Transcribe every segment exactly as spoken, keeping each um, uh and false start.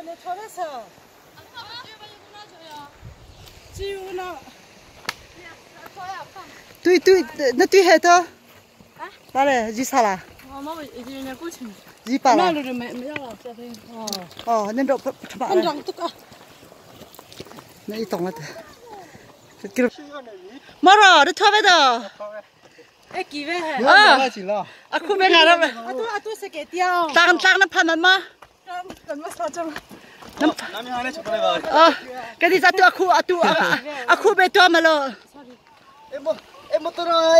你穿的少。只有那。对对，那对海头。啊？哪来？几啥啦？ 我妈已经人家过去了。 几把啦？ 那就没没要了，这边。 哦哦，那都不不吃吧？ 那长这个。 那一懂了的。给。毛肉，你拖不到。 哎，几位还？ 啊，啊，苦没干了没？ 啊，都啊都是给掉。 当当那盘门吗？ 当怎么说这么？ 那那你还来吃不来吧？啊，给你咋多苦啊多啊啊苦没多么了？哎莫哎莫多了。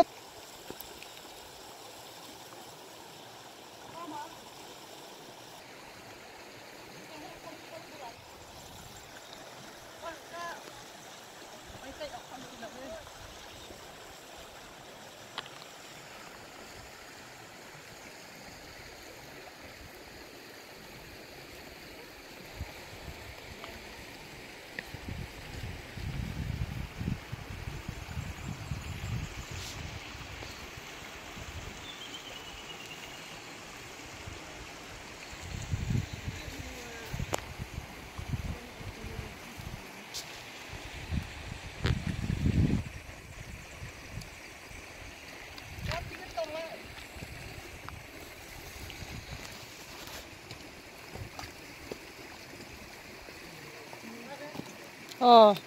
哦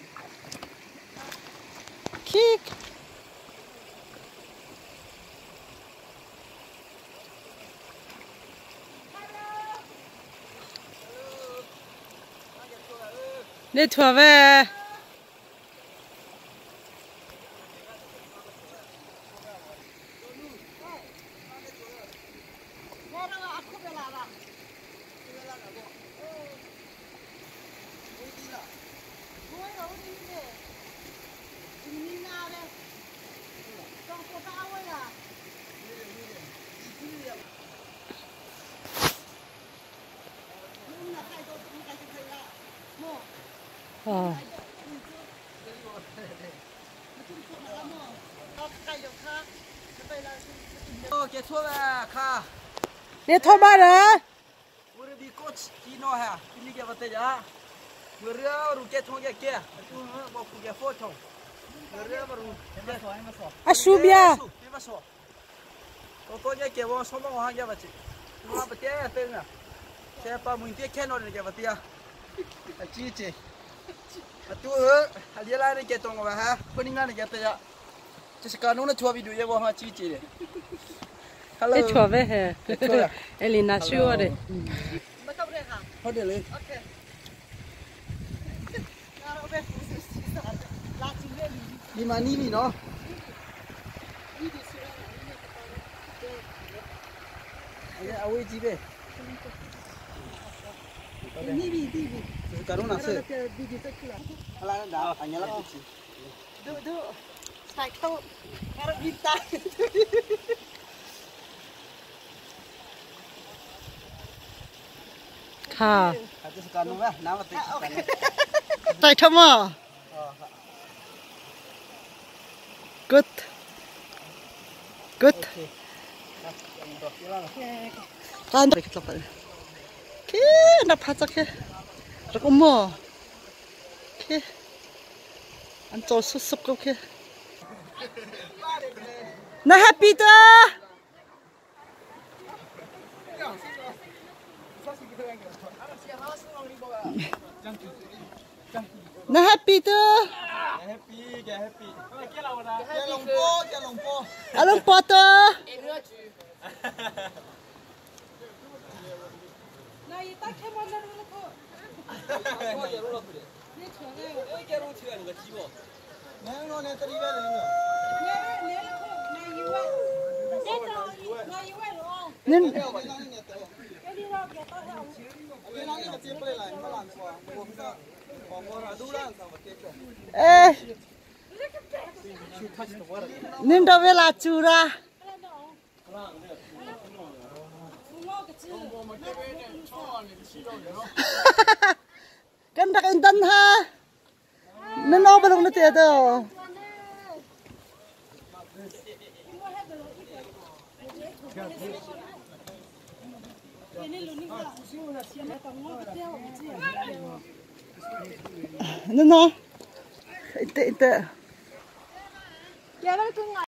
，kick， 你拖呗。哦。哦，给错了，卡。你拖把人？我这里过去，几闹哈？你给我带家。我这路给通给给，我我不给佛通。我这不路，没错没错。啊，树边。没错。我多给给我什么我还给不起，我不带灯啊。现在把门店看到的给我带啊。啊，姐姐。啊，tu hal dia lah ni kita ngah ha, peningan ni kita ya. Sekarang ni cuaca video ya wah cici deh. Hello. Ini cuaca he. Elina sure deh. Betul deh ha. Oh deh le. Okay. Kalau be khusus lah cici ni. Di mana ni no? Ini awal cici. Ini bi bi bi. Sekarang nasi. Alah dah, hanya lah cici. Duk duk. Saya tahu. Harap bintang. Kah. Ada sekarang lah, nama tu. Tai thama. Good. Good. Kan dah kita lepas. Ke, nak pasak ke? Rakam mo. Ke. Anjol susuk kau ke. Na happy dah. Na happy dah. Happy, ke happy. Ke lompo, ke lompo. Alompo dah. Nah, itu kemana dulu kok? Ni cuaca. Oh, kerja cuaca ni kecil bo. Neng lo ni tadi bela ni. Neng neng kok neng iwan. Neng iwan lo. Neng. Jadi lo kita tahu. Neng ni kecil boleh lah, ni malam semua. Kita ngomong ada orang sama kita. Eh. Neng dah bela curah. Kan dak intan ha. Neno belum nanti ada. Nó nó. Ite ite. Ya lo tengo.